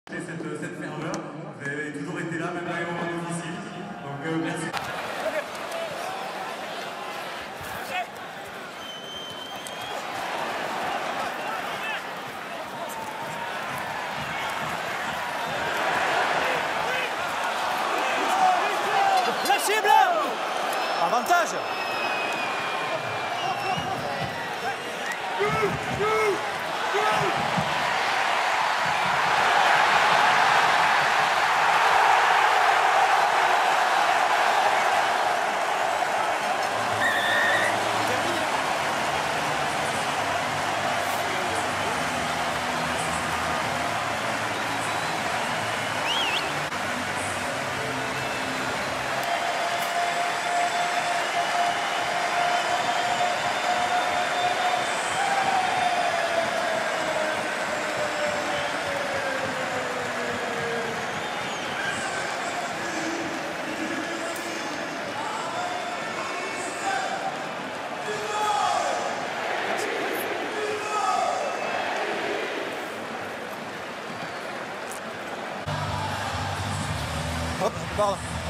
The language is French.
Cette ferveur, vous avez toujours été là, même dans les moments difficiles. Donc merci. La cible! Avantage! Hop, pardon.